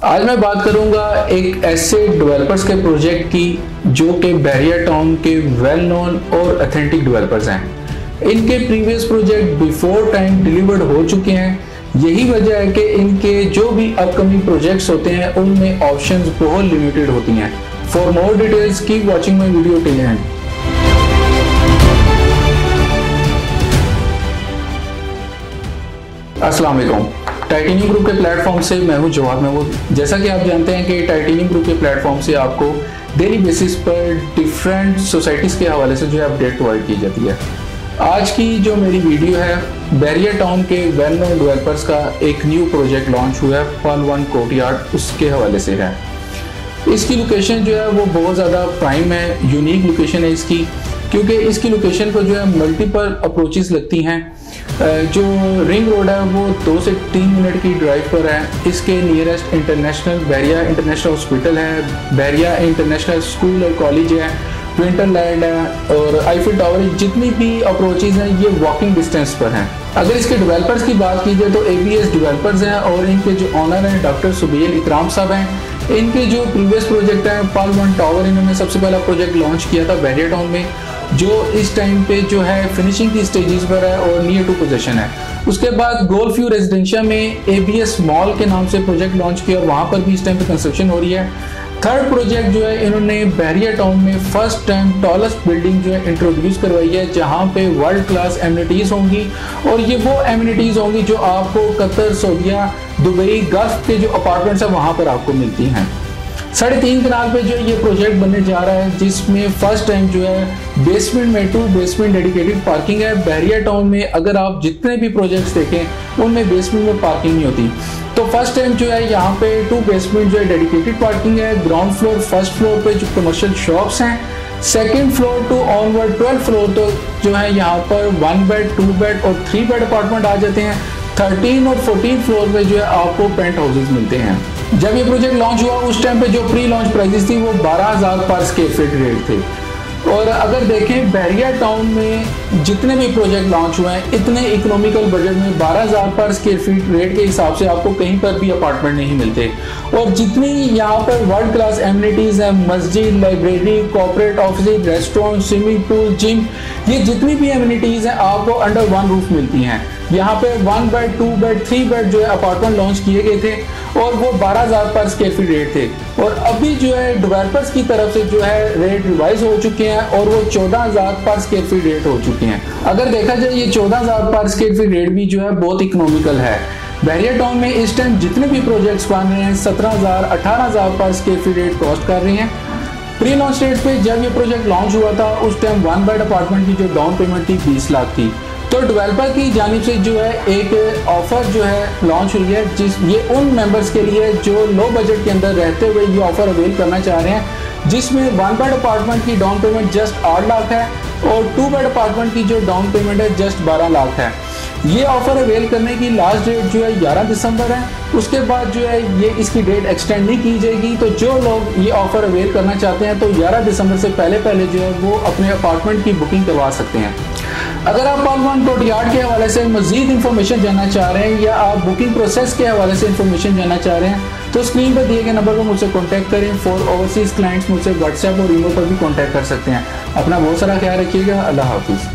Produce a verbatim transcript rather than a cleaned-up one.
आज मैं बात करूंगा एक ऐसे डेवलपर्स के प्रोजेक्ट की जो कि बहरिया टाउन के वेल नोन और ऑथेंटिक डेवलपर्स हैं। इनके previous project before time delivered हो चुके हैं। यही वजह है कि इनके जो भी अपकमिंग प्रोजेक्ट्स होते हैं उनमें ऑप्शंस बहुत लिमिटेड होती हैं। For more details keep watching my video till end. अस्सलाम वालेकुम। टाइटेनियम ग्रुप के प्लेटफॉर्म से मैं हूं जवाद महमूद। जैसा कि आप जानते हैं कि टाइटेनियम ग्रुप के प्लेटफॉर्म से आपको डेली बेसिस पर डिफरेंट सोसाइटीज़ के हवाले से जो है अपडेट प्रोवाइड की जाती है। आज की जो मेरी वीडियो है बहरिया टाउन के वेल नोन डेवलपर्स का एक न्यू प्रोजेक्ट लॉन्च हुआ है पल वन कोर्टयार्ड, उसके हवाले से है। इसकी लोकेशन जो है वो बहुत ज़्यादा प्राइम है, यूनिक लोकेशन है इसकी, क्योंकि इसकी लोकेशन पर जो है मल्टीपल अप्रोचेस लगती हैं। जो रिंग रोड है वो दो से तीन मिनट की ड्राइव पर है। इसके nearest international Bahria International Hospital है, बहरिया इंटरनेशनल स्कूल और कॉलेज है, विंटरलैंड है और आईफिल टावर। जितनी भी अप्रोचेस हैं ये वॉकिंग डिस्टेंस पर हैं। अगर इसके डेवलपर्स की बात की जाए तो एबीएस डेवलपर्स हैं और इनके जो ऑनर हैं डॉक्टर सुबेल इकराम साहब हैं। इनके जो प्रीवियस प्रोजेक्ट है पल वन टावर, इन्होंने सबसे पहला प्रोजेक्ट लॉन्च किया था बहरिया टाउन में, जो इस टाइम पे जो है फिनिशिंग की स्टेजेस पर है और नियर टू पोजीशन है। उसके बाद गोल्फ व्यू रेजिडेंशिया में एबीएस मॉल के नाम से प्रोजेक्ट लॉन्च किया और वहाँ पर भी इस टाइम पे कंस्ट्रक्शन हो रही है। थर्ड प्रोजेक्ट जो है इन्होंने बहरिया टाउन में फर्स्ट टाइम टॉलेस्ट बिल्डिंग जो है इंट्रोड्यूस करवाई है, जहाँ पे वर्ल्ड क्लास एमिनिटीज़ होंगी और ये वो एमिनिटीज़ होंगी जो आपको कतर, सऊदीया, दुबई, गल्फ के जो अपार्टमेंट्स हैं वहाँ पर आपको मिलती हैं। साढ़े तीन कनाल पे जो ये प्रोजेक्ट बनने जा रहा है, जिसमें फर्स्ट टाइम जो है बेसमेंट में टू बेसमेंट डेडिकेटेड पार्किंग है। बहरिया टाउन में अगर आप जितने भी प्रोजेक्ट्स देखें उनमें बेसमेंट में पार्किंग नहीं होती, तो फर्स्ट टाइम जो है यहाँ पे टू बेसमेंट जो है डेडिकेटेड पार्किंग है। ग्राउंड फ्लोर, फर्स्ट फ्लोर पे जो कमर्शियल शॉप्स हैं, second floor to onward twelfth floor तो जो है यहाँ पर वन बेड, टू बेड और थ्री बेड अपार्टमेंट आ जाते हैं। थर्टीन और फोर्टीन फ्लोर पे जो है आपको पेंट हाउसेज मिलते हैं। जब ये प्रोजेक्ट लॉन्च हुआ उस टाइम पे जो प्री लॉन्च प्राइसेस थी वो बारह हज़ार पर स्क्वायर फीट रेट थे। और अगर देखें बहरिया टाउन में जितने भी प्रोजेक्ट लॉन्च हुए हैं इतने इकोनॉमिकल बजट में बारह हज़ार पर स्क्वायर फीट रेट के हिसाब से आपको कहीं पर भी अपार्टमेंट नहीं मिलते। और जितनी यहाँ पर वर्ल्ड क्लास एमिनिटीज़ हैं, मस्जिद, library, corporate office, restaurant, swimming pool, gym, ये जितनी भी एमिनिटीज़ हैं आपको अंडर वन रूफ मिलती हैं। यहाँ पे one bed, two bed, three bed जो है अपार्टमेंट लॉन्च किए गए थे और वो बारह हज़ार पर स्क्वायर फीट रेट थे। और अभी जो है डेवलपर्स की तरफ से जो है रेट रिवाइज हो चुके हैं और वो चौदह हज़ार पर स्क्वायर फीट रेट हो चुके हैं। अगर देखा जाए ये चौदह हज़ार पर स्क्वायर फीट रेट भी जो है बहुत इकोनॉमिकल है। बहरिया टाउन में इस टाइम जितने भी प्रोजेक्ट्स बन रहे हैं सत्रह हज़ार अठारह हज़ार पर स्क्वायर फीट रेट कॉस्ट कर रहे हैं। प्री लॉन्च रेट पे जब ये प्रोजेक्ट लॉन्च हुआ था उस टाइम वन बेड अपार्टमेंट की जो डाउन पेमेंट थी बीस लाख थी। तो डेवलपर की जानिब से जो है एक ऑफर जो है लॉन्च हुई है, जिस ये उन मेंबर्स के लिए जो लो बजट के अंदर रहते हुए ये ऑफर अवेल करना चाह रहे हैं, जिसमें वन बेड अपार्टमेंट की डाउन पेमेंट जस्ट आठ लाख है और टू बेड अपार्टमेंट की जो डाउन पेमेंट है जस्ट बारह लाख है। ये ऑफर अवेल करने की लास्ट डेट जो है ग्यारह दिसंबर है। उसके बाद जो है ये इसकी डेट एक्सटेंड नहीं की जाएगी। तो जो लोग ये ऑफर अवेल करना चाहते हैं तो ग्यारह दिसंबर से पहले पहले जो है वो अपने अपार्टमेंट की बुकिंग करवा सकते हैं। अगर आप पल वन कोर्टयार्ड के हवाले से मजीद इंफॉर्मेशन जानना चाह रहे हैं या आप बुकिंग प्रोसेस के हवाले से इंफॉर्मेशन जानना चाह रहे हैं तो स्क्रीन पर दिए गए नंबर पर मुझसे कांटेक्ट करें। फॉर ओवरसीज क्लाइंट्स मुझसे व्हाट्सएप और ईमेल पर भी कांटेक्ट कर सकते हैं। अपना बहुत सारा ख्याल रखिएगा। अल्लाह हाफिज़।